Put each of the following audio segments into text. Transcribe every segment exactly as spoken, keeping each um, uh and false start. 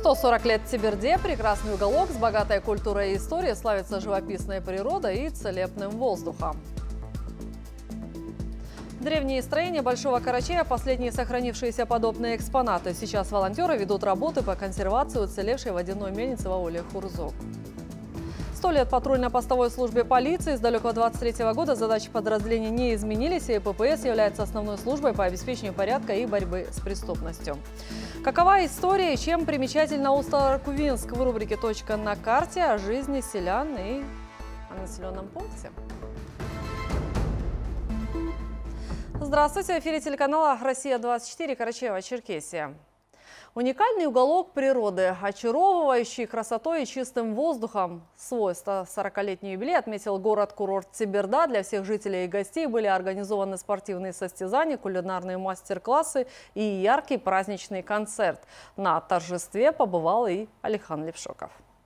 сто сорок лет Теберде, прекрасный уголок с богатой культурой и историей, славится живописной природой и целебным воздухом. Древние строения Большого Карачая – последние сохранившиеся подобные экспонаты. Сейчас волонтеры ведут работы по консервации уцелевшей водяной мельницы в ауле Хурзок. Сто лет патрульно-постовой службе полиции. С далекого двадцать третьего года задачи подразделений не изменились, и ППС является основной службой по обеспечению порядка и борьбы с преступностью. Какова история и чем примечательна Усть-Ларкувинск в рубрике «Точка на карте» о жизни селян и о населенном пункте? Здравствуйте! В эфире телеканала «Россия-двадцать четыре», Карачаево-Черкесия. Уникальный уголок природы, очаровывающий красотой и чистым воздухом. Свой сто сорокалетний юбилей отметил город-курорт Теберда. Для всех жителей и гостей были организованы спортивные состязания, кулинарные мастер-классы и яркий праздничный концерт. На торжестве побывал и Алихан Лепшоков.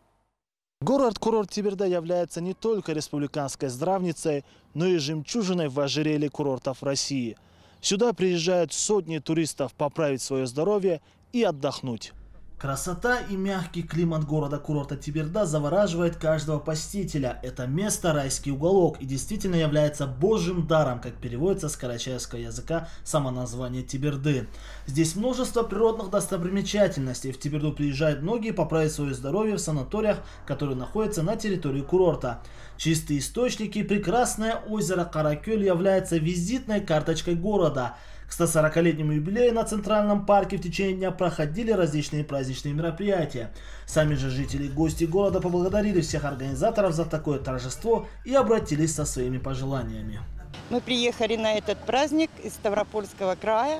Город-курорт Теберда является не только республиканской здравницей, но и жемчужиной в ожерелье курортов России. Сюда приезжают сотни туристов поправить свое здоровье и отдохнуть. Красота и мягкий климат города-курорта Теберда завораживает каждого посетителя. Это место райский уголок и действительно является божьим даром, как переводится с карачаевского языка само название Теберды. Здесь множество природных достопримечательностей. В Теберду приезжают многие поправить свое здоровье в санаториях, которые находятся на территории курорта. Чистые источники и прекрасное озеро Каракөл является визитной карточкой города. К сто сорокалетнему юбилею на Центральном парке в течение дня проходили различные праздничные мероприятия. Сами же жители и гости города поблагодарили всех организаторов за такое торжество и обратились со своими пожеланиями. Мы приехали на этот праздник из Ставропольского края,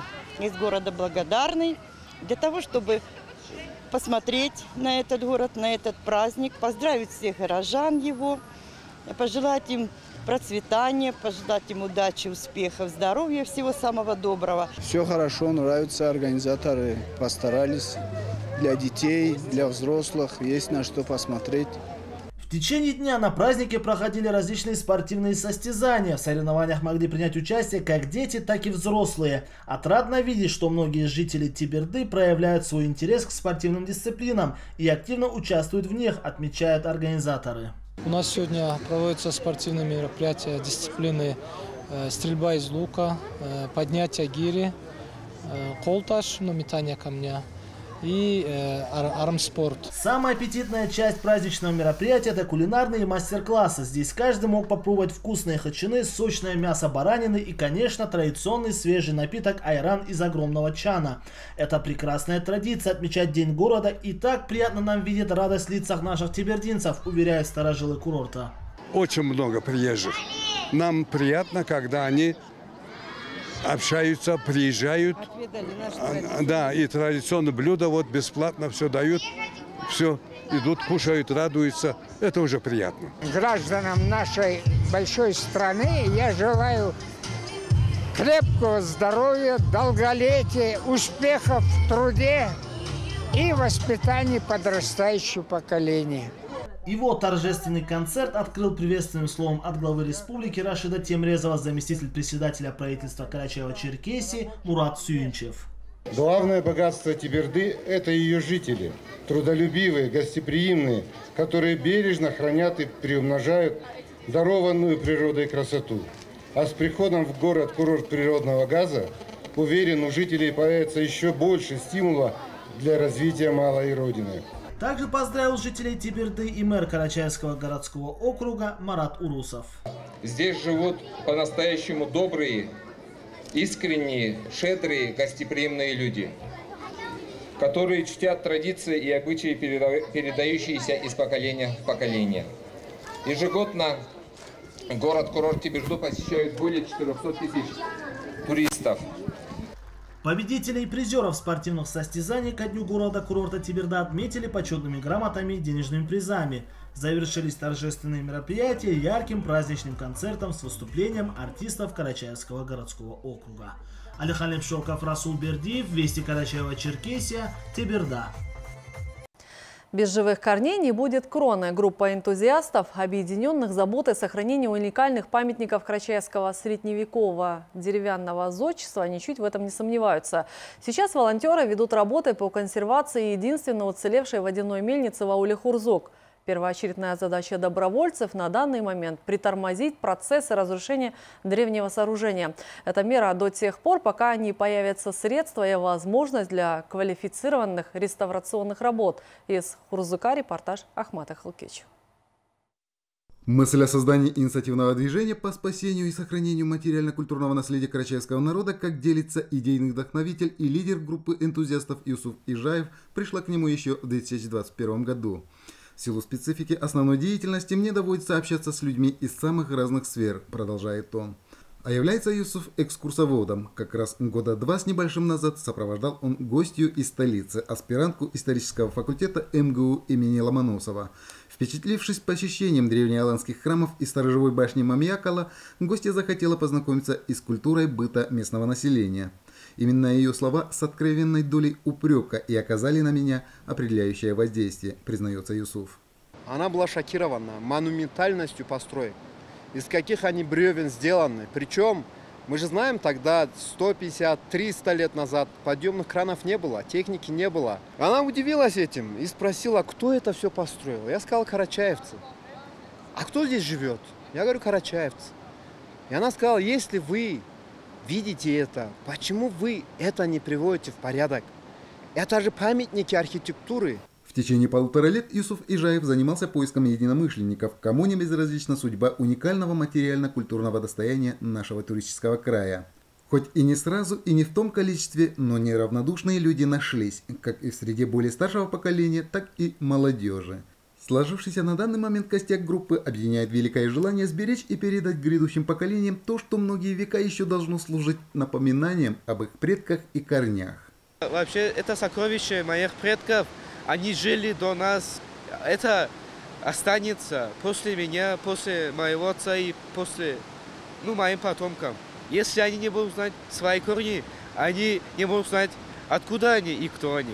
из города Благодарный, для того, чтобы посмотреть на этот город, на этот праздник, поздравить всех горожан его, пожелать им процветания, пожелать им удачи, успехов, здоровья, всего самого доброго. Все хорошо, нравится, организаторы постарались. Для детей, для взрослых есть на что посмотреть. В течение дня на празднике проходили различные спортивные состязания. В соревнованиях могли принять участие как дети, так и взрослые. Отрадно видеть, что многие жители Теберды проявляют свой интерес к спортивным дисциплинам и активно участвуют в них, отмечают организаторы. У нас сегодня проводятся спортивные мероприятия, дисциплины э, стрельба из лука, э, поднятие гири, э, колташ, ну, метание камня и э, ар армспорт. Самая аппетитная часть праздничного мероприятия – это кулинарные мастер-классы. Здесь каждый мог попробовать вкусные хачины, сочное мясо баранины и, конечно, традиционный свежий напиток айран из огромного чана. Это прекрасная традиция отмечать День города, и так приятно нам видеть радость в лицах наших тебердинцев, уверяют старожилы курорта. Очень много приезжих. Нам приятно, когда они общаются, приезжают, да, и традиционные блюда вот бесплатно все дают, все идут, кушают, радуются. Это уже приятно. Гражданам нашей большой страны я желаю крепкого здоровья, долголетия, успехов в труде и воспитании подрастающего поколения. Его торжественный концерт открыл приветственным словом от главы республики Рашида Темрезова заместитель председателя правительства Карачаево-Черкесии Мурат Сюинчев. Главное богатство Теберды – это ее жители, трудолюбивые, гостеприимные, которые бережно хранят и приумножают дарованную природой красоту. А с приходом в город-курорт природного газа, уверен, у жителей появится еще больше стимула для развития малой родины. Также поздравил жителей Теберды и мэр Карачаевского городского округа Марат Урусов. Здесь живут по-настоящему добрые, искренние, щедрые, гостеприимные люди, которые чтят традиции и обычаи, передающиеся из поколения в поколение. Ежегодно город-курорт Теберду посещают более четырёхсот тысяч туристов. Победителей и призеров спортивных состязаний ко дню города-курорта Теберда отметили почетными грамотами и денежными призами. Завершились торжественные мероприятия ярким праздничным концертом с выступлением артистов Карачаевского городского округа. Алихан Лепшоков, Расул Бердиев, Вести Карачаево-Черкесия, Теберда. Без живых корней не будет кроны. Группа энтузиастов, объединенных заботой сохранения уникальных памятников карачаевского средневекового деревянного зодчества, ничуть в этом не сомневаются. Сейчас волонтеры ведут работы по консервации единственно уцелевшей водяной мельницы в ауле Хурзук. Первоочередная задача добровольцев на данный момент – притормозить процессы разрушения древнего сооружения. Это мера до тех пор, пока не появятся средства и возможность для квалифицированных реставрационных работ. Из Хурзука репортаж Ахмата Халкич. Мысль о создании инициативного движения по спасению и сохранению материально-культурного наследия карачаевского народа, как делится идейный вдохновитель и лидер группы энтузиастов Юсуф Ижаев, пришла к нему еще в две тысячи двадцать первом году. В силу специфики основной деятельности мне доводится общаться с людьми из самых разных сфер, продолжает он. А является Юсуф экскурсоводом. Как раз года два с небольшим назад сопровождал он гостью из столицы, аспирантку исторического факультета эм гэ у имени Ломоносова. Впечатлившись посещением древнеаланских храмов и сторожевой башни Мамьякала, гостья захотела познакомиться и с культурой быта местного населения. Именно ее слова с откровенной долей упрека и оказали на меня определяющее воздействие, признается Юсуф. Она была шокирована монументальностью построек, из каких они бревен сделаны. Причем, мы же знаем, тогда сто пятьдесят — триста лет назад подъемных кранов не было, техники не было. Она удивилась этим и спросила, кто это все построил. Я сказал, карачаевцы. А кто здесь живет? Я говорю, карачаевцы. И она сказала, если вы видите это, почему вы это не приводите в порядок? Это же памятники архитектуры. В течение полутора лет Юсуф Ижаев занимался поиском единомышленников, кому не безразлична судьба уникального материально-культурного достояния нашего туристического края. Хоть и не сразу, и не в том количестве, но неравнодушные люди нашлись, как и в среде более старшего поколения, так и молодежи. Сложившийся на данный момент костяк группы объединяет великое желание сберечь и передать грядущим поколениям то, что многие века еще должно служить напоминанием об их предках и корнях. Вообще, это сокровище моих предков. Они жили до нас. Это останется после меня, после моего отца и после, ну, моим потомкам. Если они не будут знать свои корни, они не будут знать, откуда они и кто они.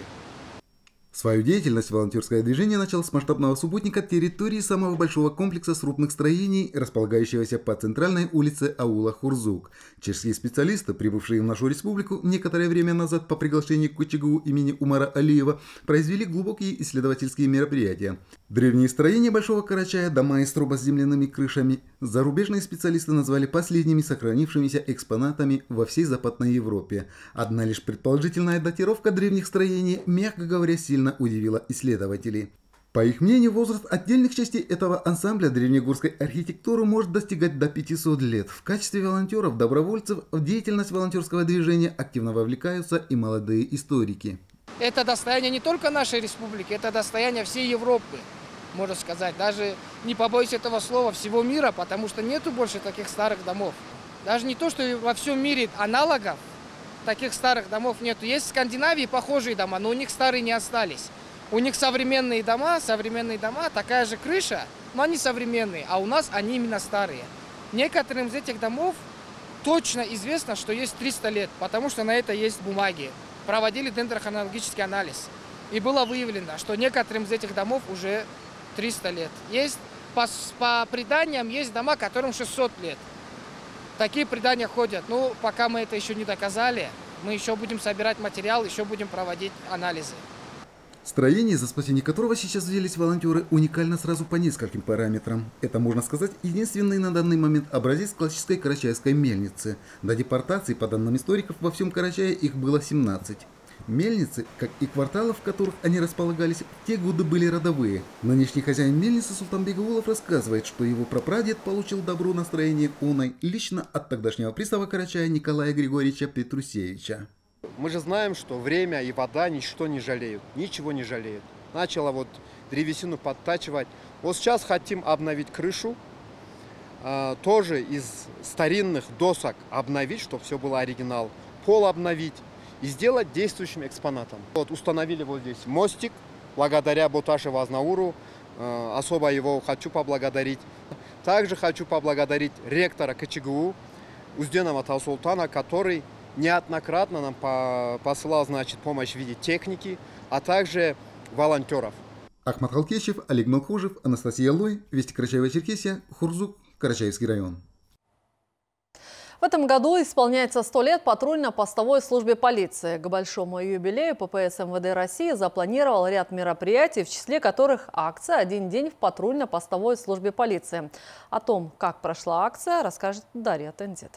Свою деятельность волонтерское движение начало с масштабного субботника территории самого большого комплекса срубных строений, располагающегося по центральной улице аула Хурзук. Чешские специалисты, прибывшие в нашу республику некоторое время назад по приглашению к ЧГУ имени Умара Алиева, произвели глубокие исследовательские мероприятия. Древние строения Большого Карачая, дома из труба с земляными крышами, зарубежные специалисты назвали последними сохранившимися экспонатами во всей Западной Европе. Одна лишь предположительная датировка древних строений, мягко говоря, сильно удивила исследователей. По их мнению, возраст отдельных частей этого ансамбля древнегорской архитектуры может достигать до пятисот лет. В качестве волонтеров, добровольцев в деятельность волонтерского движения активно вовлекаются и молодые историки. Это достояние не только нашей республики, это достояние всей Европы, можно сказать. Даже, не побоюсь этого слова, всего мира, потому что нету больше таких старых домов. Даже не то, что во всем мире аналогов таких старых домов нету. Есть в Скандинавии похожие дома, но у них старые не остались. У них современные дома, современные дома, такая же крыша, но они современные, а у нас они именно старые. Некоторым из этих домов точно известно, что есть триста лет, потому что на это есть бумаги. Проводили дендрохронологический анализ. И было выявлено, что некоторым из этих домов уже триста лет. Есть, по, по преданиям, есть дома, которым шестьсот лет. Такие предания ходят. Ну, пока мы это еще не доказали, мы еще будем собирать материал, еще будем проводить анализы. Строение, за спасение которого сейчас взялись волонтеры, уникально сразу по нескольким параметрам. Это, можно сказать, единственный на данный момент образец классической карачаевской мельницы. До депортации, по данным историков, во всем Карачае их было семнадцать. Мельницы, как и кварталы, в которых они располагались, в те годы были родовые. Нынешний хозяин мельницы Султанбек Гаулов рассказывает, что его прапрадед получил добро на строение оной лично от тогдашнего пристава Карачая Николая Григорьевича Петрусевича. Мы же знаем, что время и вода ничто не жалеют, ничего не жалеют. Начала вот древесину подтачивать. Вот сейчас хотим обновить крышу, э, тоже из старинных досок обновить, чтобы все было оригинал. Пол обновить и сделать действующим экспонатом. Вот установили вот здесь мостик, благодаря Боташе Вазнауру, э, особо его хочу поблагодарить. Также хочу поблагодарить ректора ка че гэ у Узденова Таусултана, который неоднократно нам посылал, значит, помощь в виде техники, а также волонтеров. Ахмат Халкещев, Олег Мелхужев, Анастасия Лой, Вести Карачаево-Черкесия, Хурзук, Карачаевский район. В этом году исполняется сто лет патрульно-постовой службе полиции. К большому юбилею ППС МВД России запланировал ряд мероприятий, в числе которых акция «Один день в патрульно-постовой службе полиции». О том, как прошла акция, расскажет Дарья Тензит.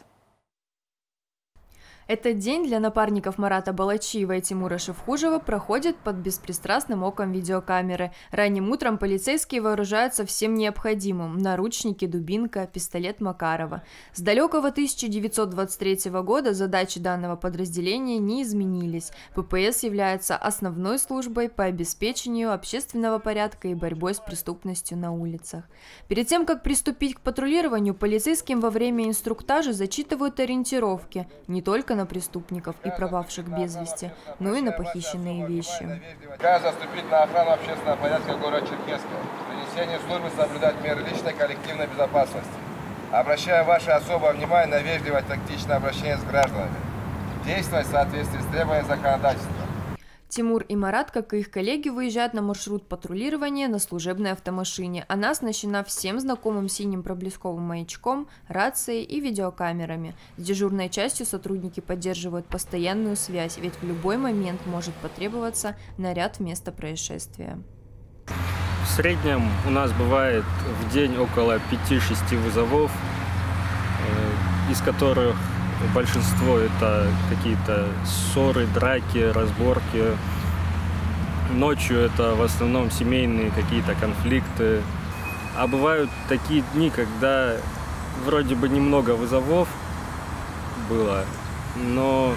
Этот день для напарников Марата Балачиева и Тимура Шевхужева проходит под беспристрастным оком видеокамеры. Ранним утром полицейские вооружаются всем необходимым – наручники, дубинка, пистолет Макарова. С далекого тысяча девятьсот двадцать третьего года задачи данного подразделения не изменились. ППС является основной службой по обеспечению общественного порядка и борьбой с преступностью на улицах. Перед тем, как приступить к патрулированию, полицейским во время инструктажа зачитывают ориентировки не только на преступников и пропавших без вести, но и на похищенные вещи. Как заступить на охрану общественного порядка города Черкесска, при несении службы соблюдать меры личной коллективной безопасности. Обращаю ваше особое внимание на вежливое тактичное обращение с гражданами. Действовать в соответствии с требованиями законодательства. Тимур и Марат, как и их коллеги, выезжают на маршрут патрулирования на служебной автомашине. Она оснащена всем знакомым синим проблесковым маячком, рацией и видеокамерами. С дежурной частью сотрудники поддерживают постоянную связь, ведь в любой момент может потребоваться наряд в место происшествия. В среднем у нас бывает в день около пяти-шести вызовов, из которых большинство это какие-то ссоры, драки, разборки. Ночью это в основном семейные какие-то конфликты. А бывают такие дни, когда вроде бы немного вызовов было, но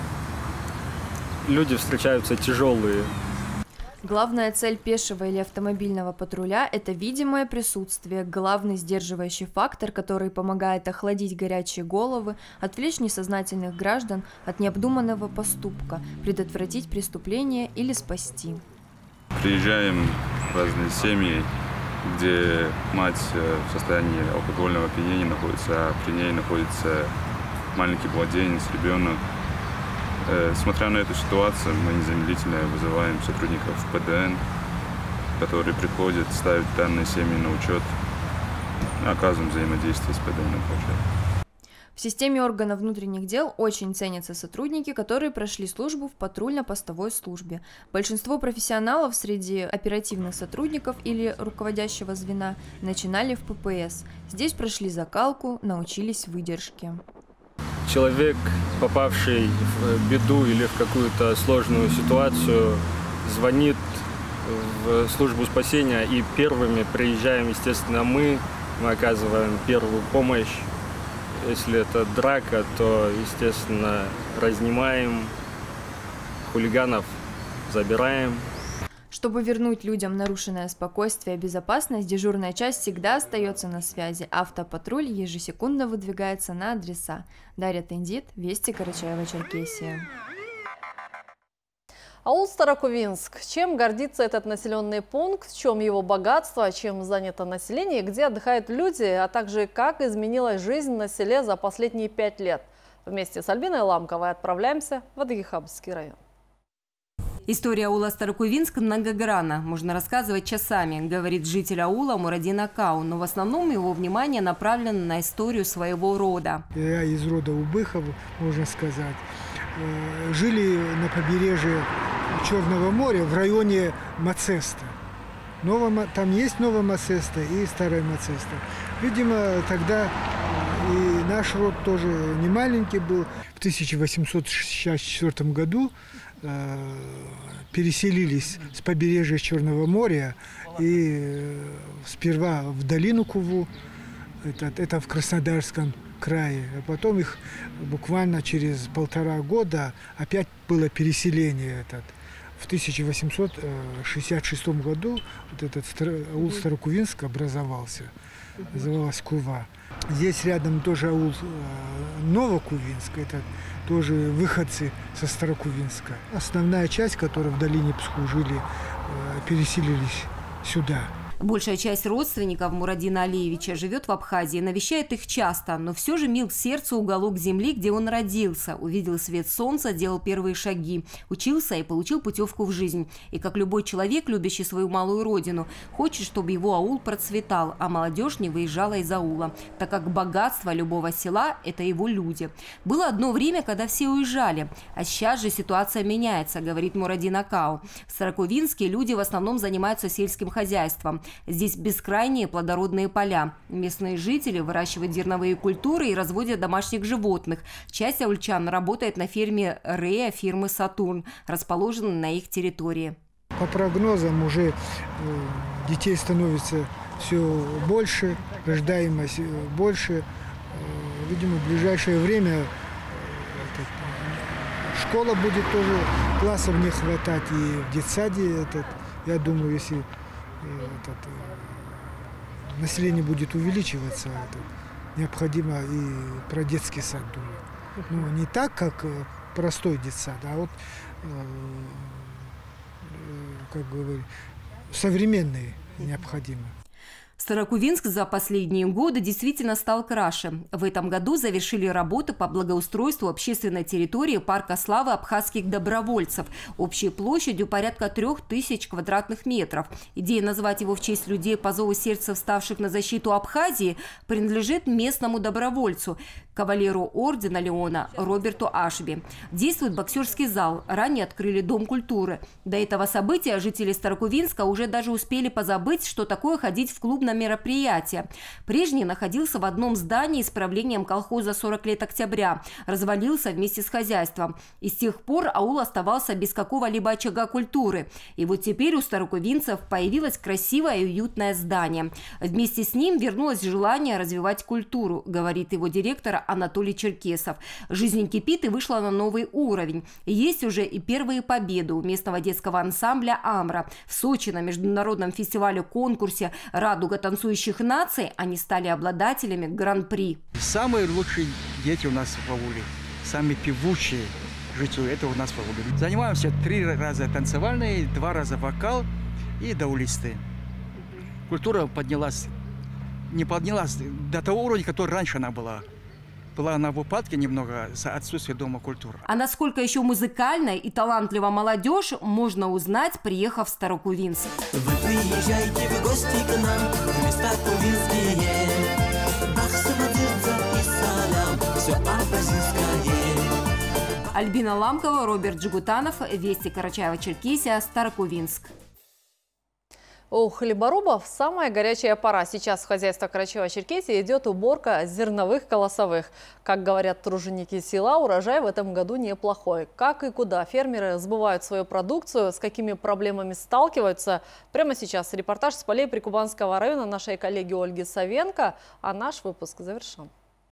люди встречаются тяжелые. Главная цель пешего или автомобильного патруля – это видимое присутствие, главный сдерживающий фактор, который помогает охладить горячие головы, отвлечь несознательных граждан от необдуманного поступка, предотвратить преступление или спасти. Приезжаем в разные семьи, где мать в состоянии алкогольного опьянения находится, а при ней находится маленький младенец, ребенок. Смотря на эту ситуацию, мы незамедлительно вызываем сотрудников ПДН, которые приходят, ставят данные семьи на учет, оказываем взаимодействие с ПДН. В системе органов внутренних дел очень ценятся сотрудники, которые прошли службу в патрульно-постовой службе. Большинство профессионалов среди оперативных сотрудников или руководящего звена начинали в ППС. Здесь прошли закалку, научились выдержке. Человек, попавший в беду или в какую-то сложную ситуацию, звонит в службу спасения, и первыми приезжаем, естественно, мы. Мы оказываем первую помощь. Если это драка, то, естественно, разнимаем, хулиганов забираем. Чтобы вернуть людям нарушенное спокойствие и безопасность, дежурная часть всегда остается на связи. Автопатруль ежесекундно выдвигается на адреса. Дарья Тензит, Вести Карачаево-Черкесия. Аул Старокувинск. Чем гордится этот населенный пункт, в чем его богатство, чем занято население, где отдыхают люди, а также как изменилась жизнь на селе за последние пять лет. Вместе с Альбиной Ламковой отправляемся в Адыгейхабский район. История аула Старокувинск многогранна. Можно рассказывать часами, говорит житель аула Мурадин Акау, но в основном его внимание направлено на историю своего рода. Я из рода Убыхов, можно сказать. Жили на побережье Черного моря в районе Мацеста. Ново, там есть Новая Мацеста и Старая Мацеста. Видимо, тогда и наш род тоже не маленький был. В тысяча восемьсот шестьдесят четвёртом году переселились с побережья Черного моря и сперва в долину Куву, это, это в Краснодарском крае, а потом их буквально через полтора года опять было переселение. Этот. В тысяча восемьсот шестьдесят шестом году вот этот аул Старокувинск образовался, называлась Кува. Здесь рядом тоже аул Новокувинск, это тоже выходцы со Старокувинска. Основная часть, которая в долине Пску жили, переселились сюда. Большая часть родственников Мурадина Алиевича живет в Абхазии, навещает их часто, но все же мил к сердцу уголок земли, где он родился, увидел свет солнца, делал первые шаги, учился и получил путевку в жизнь. И как любой человек, любящий свою малую родину, хочет, чтобы его аул процветал, а молодежь не выезжала из аула, так как богатство любого села – это его люди. Было одно время, когда все уезжали, а сейчас же ситуация меняется, говорит Мурадин Акау. В Старокувинске люди в основном занимаются сельским хозяйством. Здесь бескрайние плодородные поля. Местные жители выращивают зерновые культуры и разводят домашних животных. Часть аульчан работает на ферме Рея фирмы «Сатурн», расположенной на их территории. По прогнозам уже детей становится все больше, рождаемость больше. Видимо, в ближайшее время школа будет тоже, классов не хватать, и в детсаде, этот, я думаю, если этот, население будет увеличиваться, этот, необходимо и про детский сад думать. Ну, не так, как простой детсад, а вот, как говорю, современный необходимо. Старокувинск за последние годы действительно стал краше. В этом году завершили работы по благоустройству общественной территории парка славы абхазских добровольцев общей площадью порядка трех тысяч квадратных метров. Идея назвать его в честь людей по зову сердца, вставших на защиту Абхазии, принадлежит местному добровольцу, кавалеру ордена Леона Роберту Ашби. Действует боксерский зал, ранее открыли дом культуры. До этого события жители Старокувинска уже даже успели позабыть, что такое ходить в клуб на мероприятие. Прежний находился в одном здании с правлением колхоза сорок лет октября, развалился вместе с хозяйством. И с тех пор аул оставался без какого-либо очага культуры. И вот теперь у старокувинцев появилось красивое и уютное здание. Вместе с ним вернулось желание развивать культуру, говорит его директор Анатолий Черкесов. Жизнь кипит и вышла на новый уровень. Есть уже и первые победы у местного детского ансамбля «Амра». В Сочи на международном фестивале-конкурсе «Радуга танцующих наций» они стали обладателями гран-при. Самые лучшие дети у нас в ауле, самые певучие жители, это у нас в ауле. Занимаемся три раза танцевальные, два раза вокал и даулисты. Культура поднялась, не поднялась до того уровня, который раньше она была. Была она в упадке немного за отсутствие дома культуры. А насколько еще музыкальная и талантлива молодежь, можно узнать, приехав в Старокувинск. Вы приезжайте в гости к нам, в места кувинские. Бахсабадырца и салям, все абхазинское. Альбина Ламкова, Роберт Джигутанов, Вести Карачаево-Черкесия, Старокувинск. У хлеборобов самая горячая пора. Сейчас в хозяйстве Карачаево-Черкесии идет уборка зерновых колосовых. Как говорят труженики села, урожай в этом году неплохой. Как и куда фермеры сбывают свою продукцию, с какими проблемами сталкиваются. Прямо сейчас репортаж с полей Прикубанского района нашей коллеги Ольги Савенко, а наш выпуск завершен.